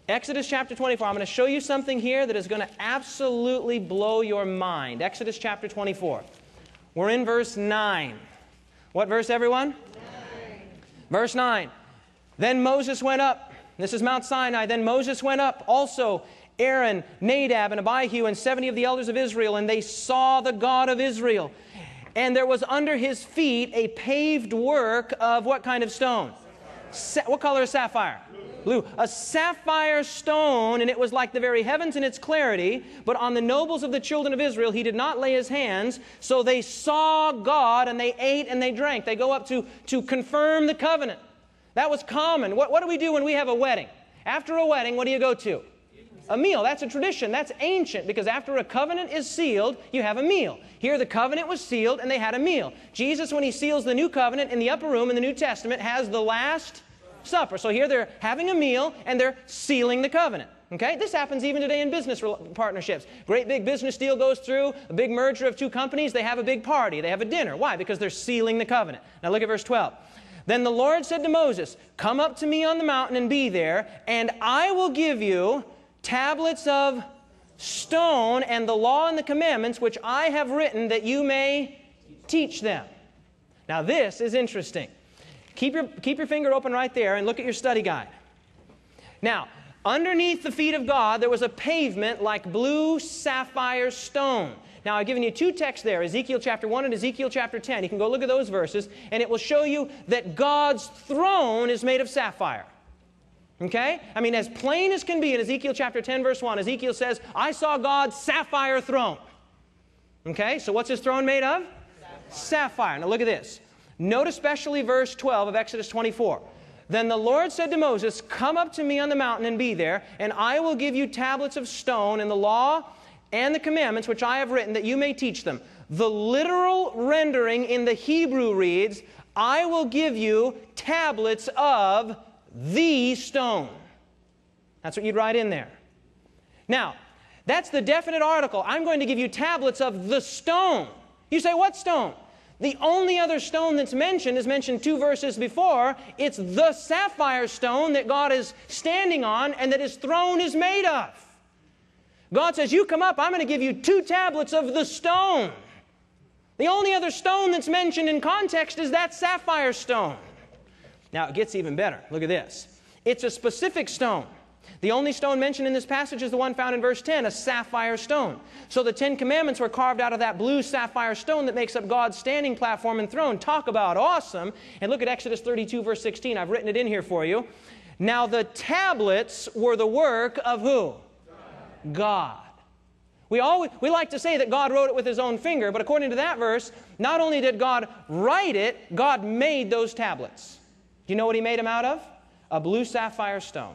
Exodus chapter twenty-four. I'm going to show you something here that is going to absolutely blow your mind. Exodus chapter twenty-four. We're in verse nine. What verse, everyone? Nine. Verse nine. Then Moses went up. This is Mount Sinai. Then Moses went up, also Aaron, Nadab, and Abihu, and seventy of the elders of Israel, and they saw the God of Israel. And there was under his feet a paved work of what kind of stone? Sa what color is sapphire? Blue. A sapphire stone, and it was like the very heavens in its clarity, but on the nobles of the children of Israel he did not lay his hands, so they saw God, and they ate and they drank. They go up to, to confirm the covenant. That was common. What, what do we do when we have a wedding? After a wedding, what do you go to? A meal. That's a tradition. That's ancient, because after a covenant is sealed, you have a meal. Here the covenant was sealed and they had a meal. Jesus, when he seals the new covenant in the upper room in the New Testament, has the Last Supper. So here they're having a meal and they're sealing the covenant. Okay? This happens even today in business partnerships. Great big business deal goes through, a big merger of two companies, they have a big party, they have a dinner. Why? Because they're sealing the covenant. Now look at verse twelve. Then the Lord said to Moses, "Come up to me on the mountain and be there, and I will give you tablets of stone and the law and the commandments which I have written, that you may teach them." Now this is interesting. Keep your, keep your finger open right there and look at your study guide. Now, underneath the feet of God there was a pavement like blue sapphire stone. Now, I've given you two texts there, Ezekiel chapter one and Ezekiel chapter ten. You can go look at those verses, and it will show you that God's throne is made of sapphire. Okay? I mean, as plain as can be in Ezekiel chapter ten, verse one, Ezekiel says, "I saw God's sapphire throne." Okay? So what's his throne made of? Sapphire. Sapphire. Now look at this. Note especially verse twelve of Exodus twenty-four. Then the Lord said to Moses, "Come up to me on the mountain and be there, and I will give you tablets of stone and the law and the commandments which I have written, that you may teach them." The literal rendering in the Hebrew reads, "I will give you tablets of the stone." That's what you'd write in there. Now, that's the definite article. I'm going to give you tablets of the stone. You say, what stone? The only other stone that's mentioned is mentioned two verses before. It's the sapphire stone that God is standing on and that his throne is made of. God says, you come up, I'm going to give you two tablets of the stone. The only other stone that's mentioned in context is that sapphire stone. Now, it gets even better. Look at this. It's a specific stone. The only stone mentioned in this passage is the one found in verse ten, a sapphire stone. So the Ten Commandments were carved out of that blue sapphire stone that makes up God's standing platform and throne. Talk about awesome. And look at Exodus thirty-two, verse sixteen. I've written it in here for you. Now the tablets were the work of who? God. God. We, always, we like to say that God wrote it with his own finger, but according to that verse, not only did God write it, God made those tablets. Do you know what he made them out of? A blue sapphire stone.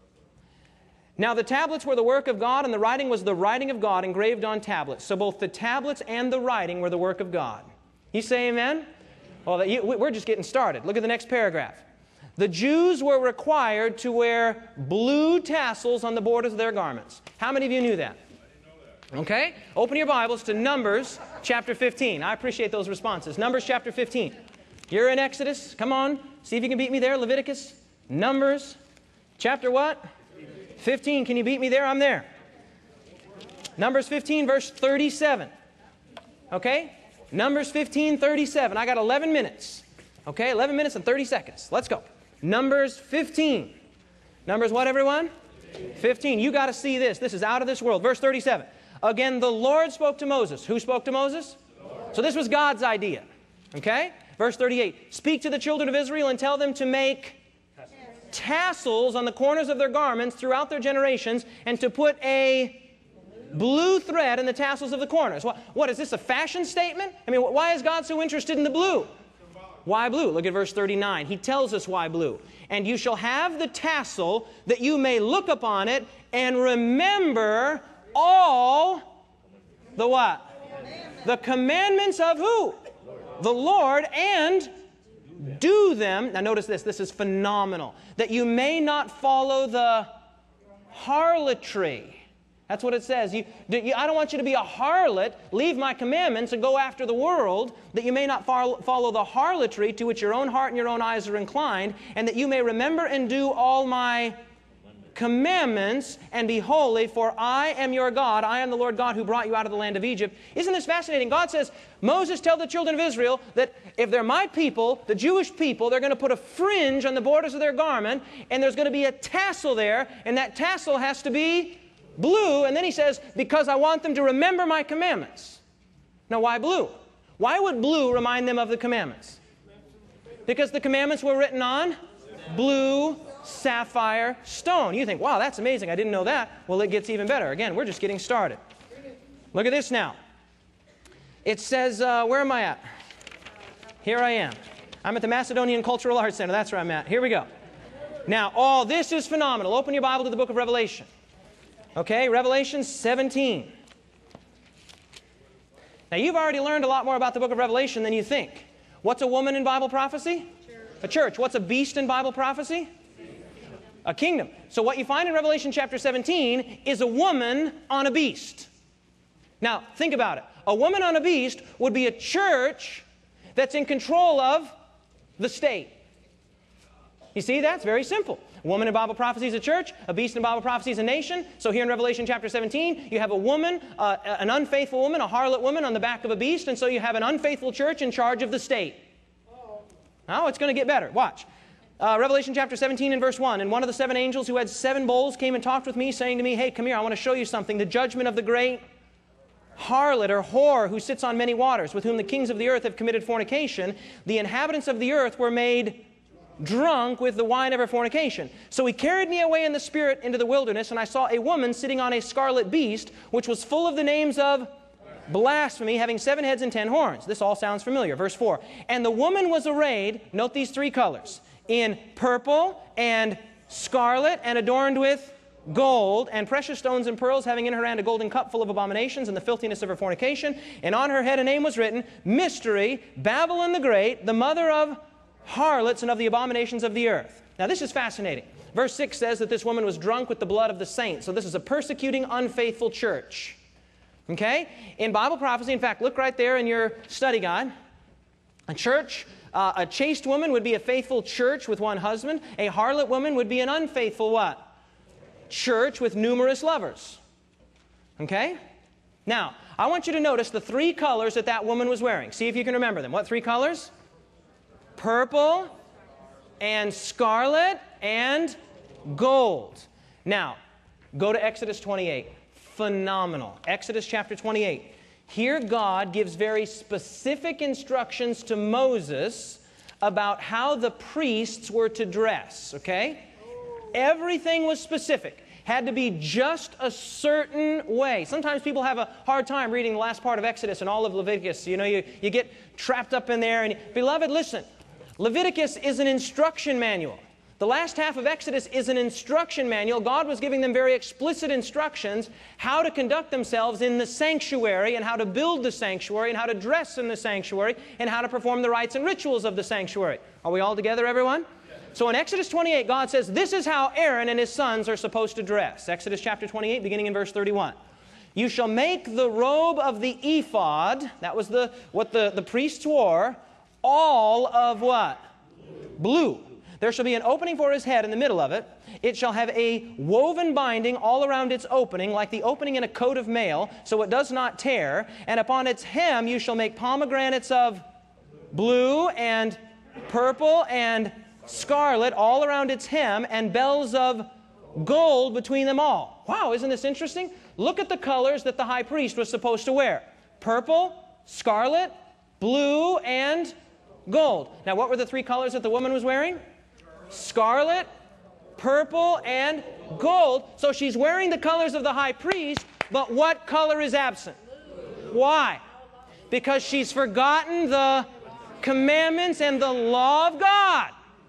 Now the tablets were the work of God, and the writing was the writing of God engraved on tablets. So both the tablets and the writing were the work of God. You say amen? Well, we're just getting started. Look at the next paragraph. The Jews were required to wear blue tassels on the borders of their garments. How many of you knew that? Okay? Open your Bibles to Numbers chapter fifteen. I appreciate those responses. Numbers chapter fifteen. You're in Exodus. Come on. See if you can beat me there. Leviticus. Numbers. Chapter what? fifteen. Can you beat me there? I'm there. Numbers fifteen, verse thirty-seven. Okay? Numbers fifteen, thirty-seven. I got eleven minutes. Okay? eleven minutes and thirty seconds. Let's go. Numbers fifteen. Numbers what, everyone? fifteen. You got to see this. This is out of this world. Verse thirty-seven. Again, the Lord spoke to Moses. Who spoke to Moses? So this was God's idea. Okay? Verse thirty-eight. Speak to the children of Israel and tell them to make tassels on the corners of their garments throughout their generations, and to put a blue thread in the tassels of the corners. What, what is this, a fashion statement? I mean, why is God so interested in the blue? Why blue? Look at verse thirty-nine. He tells us why blue. And you shall have the tassel that you may look upon it and remember all the what? The commandments of who? The Lord, and do them. Now notice this. This is phenomenal. That you may not follow the harlotry. That's what it says. You, you, I don't want you to be a harlot, leave my commandments and go after the world, that you may not follow, follow the harlotry to which your own heart and your own eyes are inclined, and that you may remember and do all my commandments and be holy, for I am your God. I am the Lord God who brought you out of the land of Egypt. Isn't this fascinating? God says, Moses, tell the children of Israel that if they're my people, the Jewish people, they're going to put a fringe on the borders of their garment, and there's going to be a tassel there, and that tassel has to be blue. And then he says, because I want them to remember my commandments. Now, why blue? Why would blue remind them of the commandments? Because the commandments were written on blue sapphire stone. You think, wow, that's amazing. I didn't know that. Well, it gets even better. Again, we're just getting started. Look at this now. It says, uh, where am I at? Here I am. I'm at the Macedonian Cultural Arts Center. That's where I'm at. Here we go. Now, all this is phenomenal. Open your Bible to the book of Revelation. Okay, Revelation seventeen. Now, you've already learned a lot more about the book of Revelation than you think. What's a woman in Bible prophecy? Church. A church. What's a beast in Bible prophecy? A kingdom. So what you find in Revelation chapter seventeen is a woman on a beast. Now, think about it. A woman on a beast would be a church that's in control of the state. You see, that's very simple. A woman in Bible prophecy is a church. A beast in Bible prophecy is a nation. So here in Revelation chapter seventeen, you have a woman, uh, an unfaithful woman, a harlot woman on the back of a beast. And so you have an unfaithful church in charge of the state. Now it's going to get better. Watch. Uh, Revelation chapter seventeen and verse one. And one of the seven angels who had seven bowls came and talked with me, saying to me, hey, come here, I want to show you something. The judgment of the great harlot or whore who sits on many waters, with whom the kings of the earth have committed fornication. The inhabitants of the earth were made drunk with the wine of her fornication. So he carried me away in the spirit into the wilderness, and I saw a woman sitting on a scarlet beast, which was full of the names of blasphemy, having seven heads and ten horns. This all sounds familiar. Verse four. And the woman was arrayed, note these three colors, in purple and scarlet, and adorned with gold and precious stones and pearls, having in her hand a golden cup full of abominations and the filthiness of her fornication. And on her head a name was written, Mystery, Babylon the Great, the mother of harlots and of the abominations of the earth. Now this is fascinating. Verse six says that this woman was drunk with the blood of the saints. So this is a persecuting, unfaithful church. Okay? In Bible prophecy, in fact, look right there in your study guide. A church, uh, a chaste woman would be a faithful church with one husband. A harlot woman would be an unfaithful what? Church with numerous lovers. Okay? Now, I want you to notice the three colors that that woman was wearing. See if you can remember them. What three colors? Purple and scarlet and gold. Now, go to Exodus twenty-eight. Phenomenal. Exodus chapter twenty-eight. Here God gives very specific instructions to Moses about how the priests were to dress, okay? Everything was specific. Had to be just a certain way. Sometimes people have a hard time reading the last part of Exodus and all of Leviticus. You know, you, you get trapped up in there. And beloved, listen. Leviticus is an instruction manual. The last half of Exodus is an instruction manual. God was giving them very explicit instructions how to conduct themselves in the sanctuary and how to build the sanctuary and how to dress in the sanctuary and how to perform the rites and rituals of the sanctuary. Are we all together, everyone? So in Exodus twenty-eight, God says, this is how Aaron and his sons are supposed to dress. Exodus chapter twenty-eight, beginning in verse thirty-one. You shall make the robe of the ephod, that was the, what the, the priests wore, all of what? Blue. There shall be an opening for his head in the middle of it. It shall have a woven binding all around its opening, like the opening in a coat of mail, so it does not tear. And upon its hem you shall make pomegranates of blue and purple and scarlet all around its hem, and bells of gold between them all. Wow, isn't this interesting? Look at the colors that the high priest was supposed to wear. Purple, scarlet, blue, and gold. Now, what were the three colors that the woman was wearing? Scarlet, purple, and gold. So she's wearing the colors of the high priest, but what color is absent? Why? Because she's forgotten the commandments and the law of God.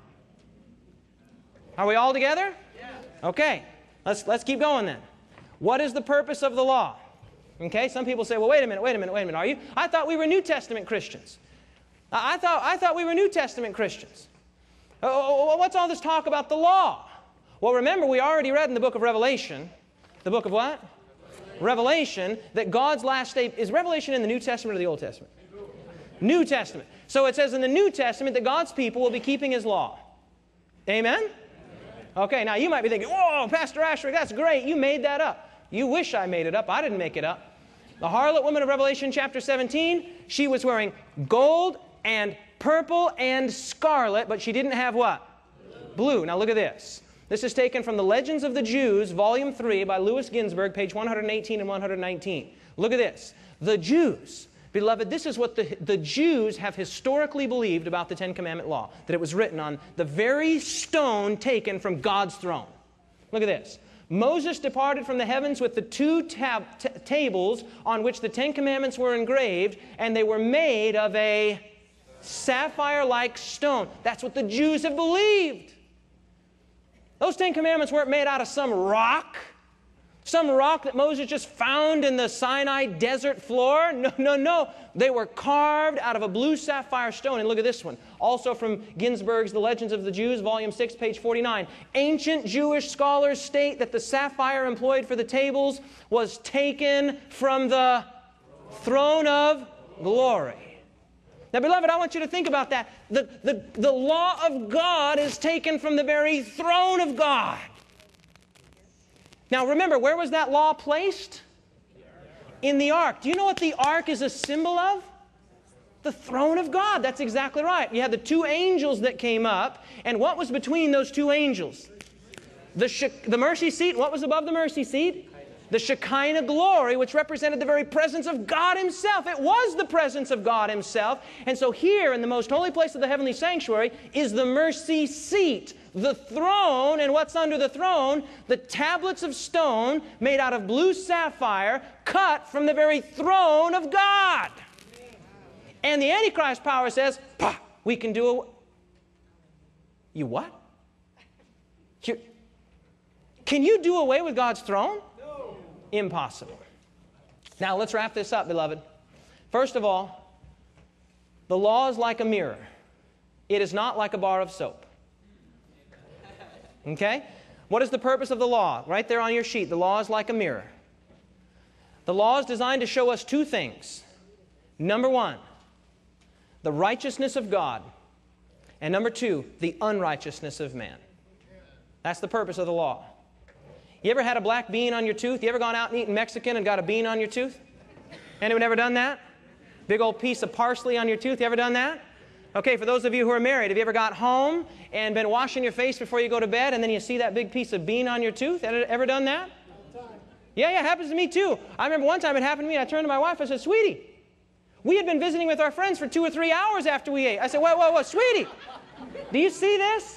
Are we all together? Okay, let's, let's keep going then. What is the purpose of the law? Okay, some people say, well, wait a minute, wait a minute, wait a minute. Are you? I thought we were New Testament Christians. I thought, I thought we were New Testament Christians. Oh, what's all this talk about the law? Well, remember, we already read in the book of Revelation, the book of what? Revelation, that God's last day, is Revelation in the New Testament or the Old Testament? New Testament. So it says in the New Testament that God's people will be keeping His law. Amen? Okay, now you might be thinking, whoa, Pastor Asscherick, that's great. You made that up. You wish I made it up. I didn't make it up. The harlot woman of Revelation chapter seventeen, she was wearing gold and purple and scarlet, but she didn't have what? Blue. Blue. Now look at this. This is taken from the Legends of the Jews, volume three, by Louis Ginsburg, page one hundred eighteen and one hundred nineteen. Look at this. The Jews, beloved, this is what the, the Jews have historically believed about the Ten Commandment law, that it was written on the very stone taken from God's throne. Look at this. Moses departed from the heavens with the two tab t tables on which the Ten Commandments were engraved, and they were made of a sapphire-like stone. That's what the Jews have believed. Those Ten Commandments weren't made out of some rock, some rock that Moses just found in the Sinai desert floor. No, no, no. They were carved out of a blue sapphire stone. And look at this one. Also from Ginsburg's The Legends of the Jews, volume six, page forty-nine. Ancient Jewish scholars state that the sapphire employed for the tables was taken from the throne of glory. Now, beloved, I want you to think about that. The, the, the law of God is taken from the very throne of God. Now, remember, where was that law placed? In the ark. Do you know what the ark is a symbol of? The throne of God. That's exactly right. You had the two angels that came up, and what was between those two angels? The, the mercy seat. What was above the mercy seat? The Shekinah glory, which represented the very presence of God Himself. It was the presence of God Himself. And so here in the most holy place of the heavenly sanctuary is the mercy seat, the throne. And what's under the throne? The tablets of stone made out of blue sapphire, cut from the very throne of God. And the Antichrist power says, pah, we can do a... You what? You're... Can you do away with God's throne? Impossible. Now, let's wrap this up, beloved. First of all, the law is like a mirror. It is not like a bar of soap. Okay? What is the purpose of the law? Right there on your sheet. The law is like a mirror. The law is designed to show us two things. Number one, the righteousness of God. And number two, the unrighteousness of man. That's the purpose of the law. You ever had a black bean on your tooth? You ever gone out and eaten Mexican and got a bean on your tooth? Anyone ever done that? Big old piece of parsley on your tooth? You ever done that? Okay, for those of you who are married, have you ever got home and been washing your face before you go to bed and then you see that big piece of bean on your tooth? Ever, ever done that? Yeah, yeah, it happens to me too. I remember one time it happened to me and I turned to my wife and I said, sweetie, we had been visiting with our friends for two or three hours after we ate. I said, whoa, whoa, whoa, sweetie, do you see this?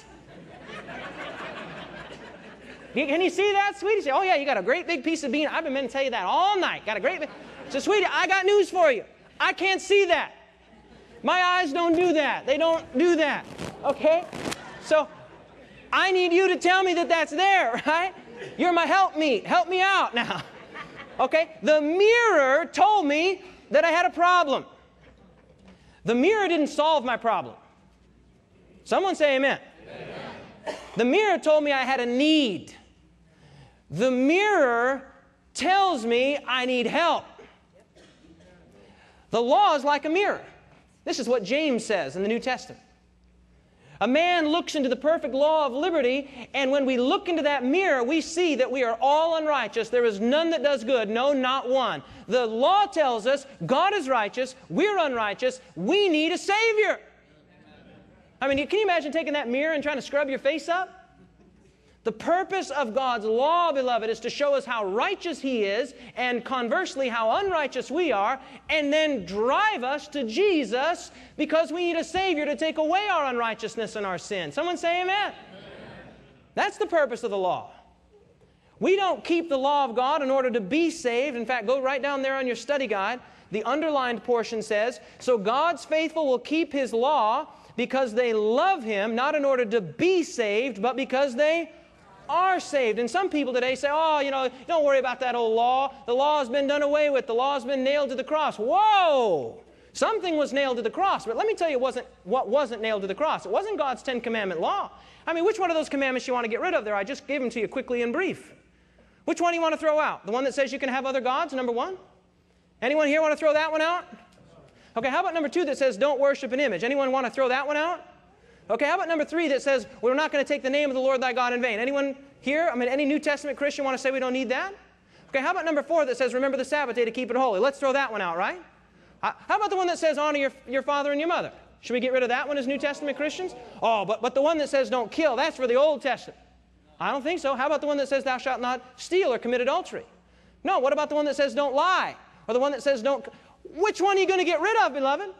Can you see that, sweetie? Say, oh yeah, you got a great big piece of bean. I've been meaning to tell you that all night. Got a great big... So, sweetie, I got news for you. I can't see that. My eyes don't do that. They don't do that. Okay? So, I need you to tell me that that's there, right? You're my helpmeet. Help me out now. Okay? The mirror told me that I had a problem. The mirror didn't solve my problem. Someone say amen. Amen. The mirror told me I had a need. The mirror tells me I need help. The law is like a mirror. This is what James says in the New Testament. A man looks into the perfect law of liberty, and when we look into that mirror, we see that we are all unrighteous. There is none that does good, no, not one. The law tells us God is righteous, we're unrighteous, we need a Savior. I mean, can you imagine taking that mirror and trying to scrub your face up? The purpose of God's law, beloved, is to show us how righteous He is, and conversely how unrighteous we are, and then drive us to Jesus because we need a Savior to take away our unrighteousness and our sin. Someone say amen. Amen. That's the purpose of the law. We don't keep the law of God in order to be saved. In fact, go right down there on your study guide. The underlined portion says, so God's faithful will keep His law because they love Him, not in order to be saved, but because they are saved. And some people today say, oh, you know, don't worry about that old law. The law has been done away with. The law has been nailed to the cross. Whoa! Something was nailed to the cross. But let me tell you wasn't, what wasn't nailed to the cross. It wasn't God's Ten Commandment law. I mean, which one of those commandments you want to get rid of there? I just gave them to you quickly and brief. Which one do you want to throw out? The one that says you can have other gods, number one? Anyone here want to throw that one out? Okay, how about number two that says don't worship an image? Anyone want to throw that one out? Okay, how about number three that says we're not going to take the name of the Lord thy God in vain? Anyone here? I mean, any New Testament Christian want to say we don't need that? Okay, how about number four that says remember the Sabbath day to keep it holy? Let's throw that one out, right? How about the one that says honor your, your father and your mother? Should we get rid of that one as New Testament Christians? Oh, but, but the one that says don't kill, that's for the Old Testament. I don't think so. How about the one that says thou shalt not steal or commit adultery? No, what about the one that says don't lie? Or the one that says don't... Which one are you going to get rid of, beloved?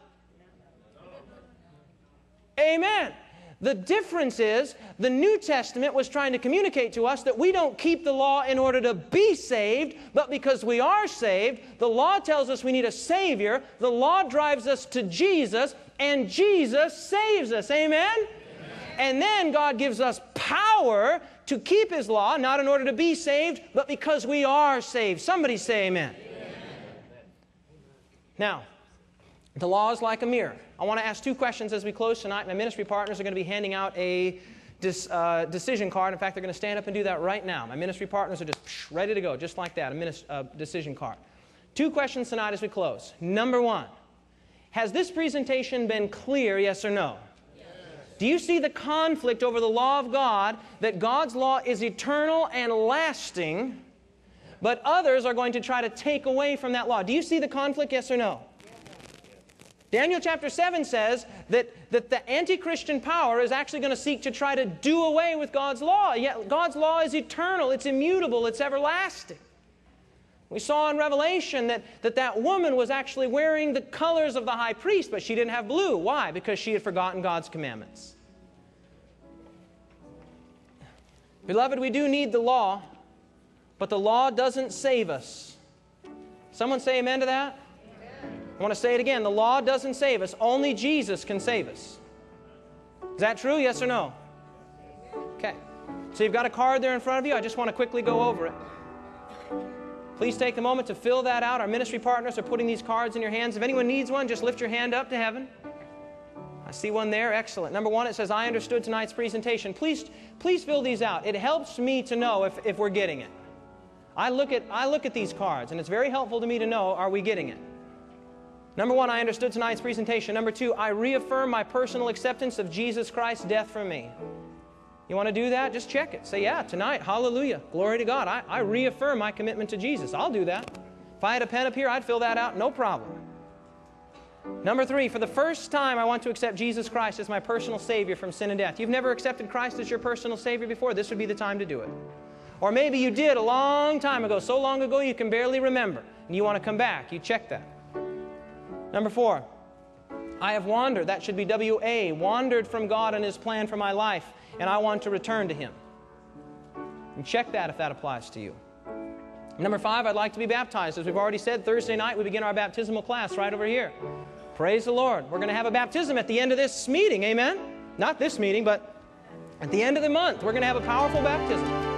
Amen. The difference is the New Testament was trying to communicate to us that we don't keep the law in order to be saved, but because we are saved, the law tells us we need a Savior, the law drives us to Jesus, and Jesus saves us. Amen? Amen. And then God gives us power to keep His law, not in order to be saved, but because we are saved. Somebody say amen. Amen. Now, the law is like a mirror. I want to ask two questions as we close tonight. My ministry partners are going to be handing out a dis, uh, decision card. In fact, they're going to stand up and do that right now. My ministry partners are just ready to go, just like that, a minis, uh, decision card. Two questions tonight as we close. Number one, has this presentation been clear, yes or no? Yes. Do you see the conflict over the law of God, that God's law is eternal and lasting, but others are going to try to take away from that law? Do you see the conflict, yes or no? Daniel chapter seven says that, that the anti-Christian power is actually going to seek to try to do away with God's law. Yet God's law is eternal, it's immutable, it's everlasting. We saw in Revelation that, that that woman was actually wearing the colors of the high priest, but she didn't have blue. Why? Because she had forgotten God's commandments. Beloved, we do need the law, but the law doesn't save us. Someone say amen to that? I want to say it again. The law doesn't save us. Only Jesus can save us. Is that true? Yes or no? Okay. So you've got a card there in front of you. I just want to quickly go over it. Please take the moment to fill that out. Our ministry partners are putting these cards in your hands. If anyone needs one, just lift your hand up to heaven. I see one there. Excellent. Number one, it says, I understood tonight's presentation. Please, please fill these out. It helps me to know if, if we're getting it. I look at, I look at these cards, and it's very helpful to me to know, are we getting it? Number one, I understood tonight's presentation. Number two, I reaffirm my personal acceptance of Jesus Christ's death for me. You want to do that? Just check it. Say, yeah, tonight, hallelujah, glory to God. I, I reaffirm my commitment to Jesus. I'll do that. If I had a pen up here, I'd fill that out, no problem. Number three, for the first time, I want to accept Jesus Christ as my personal Savior from sin and death. You've never accepted Christ as your personal Savior before? This would be the time to do it. Or maybe you did a long time ago, so long ago you can barely remember, and you want to come back. You check that. Number four, I have wandered, that should be W A, wandered from God and His plan for my life, and I want to return to Him. And check that if that applies to you. Number five, I'd like to be baptized. As we've already said, Thursday night we begin our baptismal class right over here. Praise the Lord. We're going to have a baptism at the end of this meeting, amen? Not this meeting, but at the end of the month, we're going to have a powerful baptism.